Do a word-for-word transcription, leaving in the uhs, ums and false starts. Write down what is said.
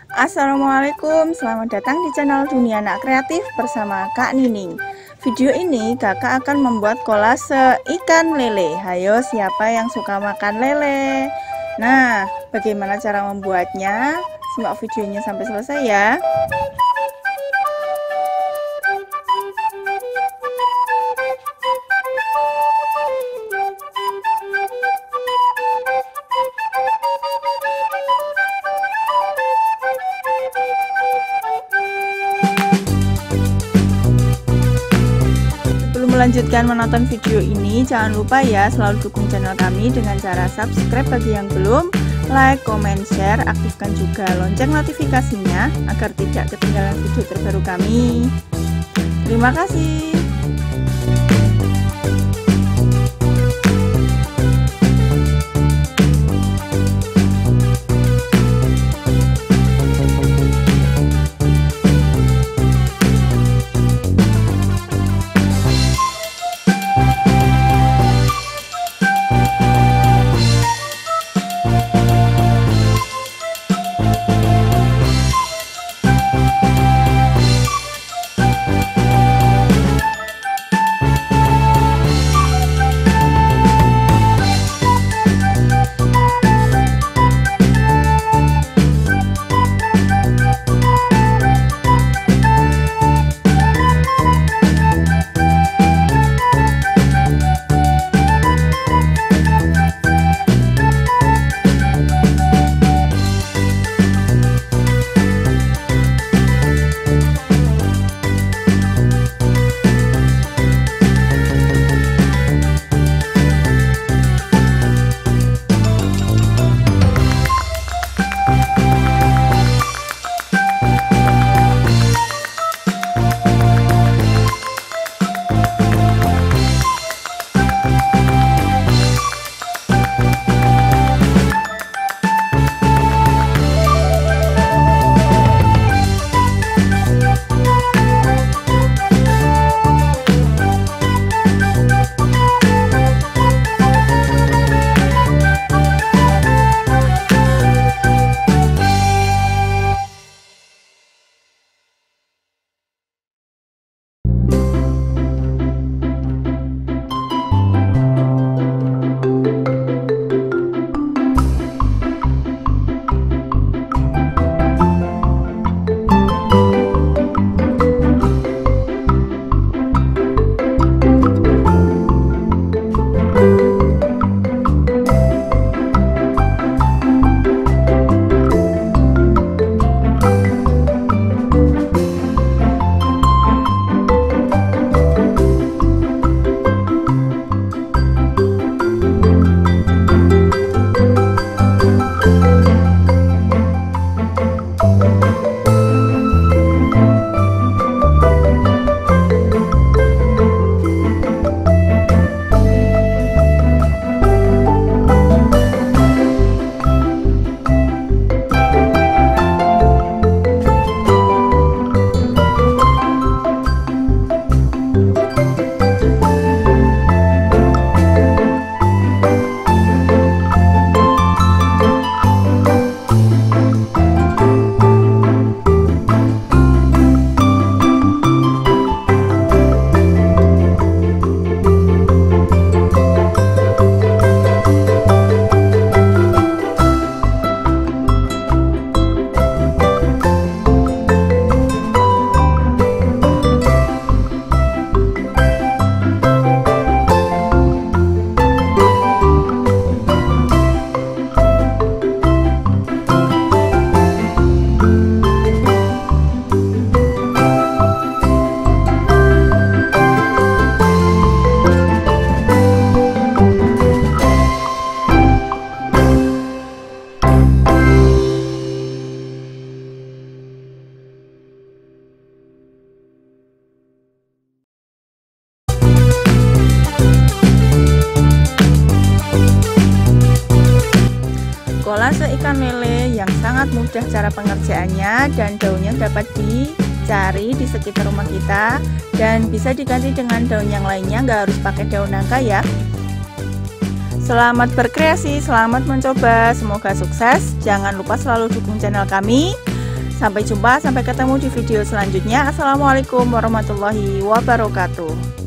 Assalamualaikum, selamat datang di channel Dunia Anak Kreatif bersama Kak Nining. Video ini kakak akan membuat kolase ikan lele. Hayo, siapa yang suka makan lele? Nah, bagaimana cara membuatnya? Simak videonya sampai selesai ya. Melanjutkan menonton video ini, jangan lupa ya selalu dukung channel kami dengan cara subscribe bagi yang belum, like, comment, share, aktifkan juga lonceng notifikasinya agar tidak ketinggalan video terbaru kami. Terima kasih. Kolase ikan lele yang sangat mudah cara pengerjaannya, dan daunnya dapat dicari di sekitar rumah kita dan bisa diganti dengan daun yang lainnya, nggak harus pakai daun nangka ya. Selamat berkreasi, selamat mencoba, semoga sukses. Jangan lupa selalu dukung channel kami Sampai jumpa, sampai ketemu di video selanjutnya. Assalamualaikum warahmatullahi wabarakatuh.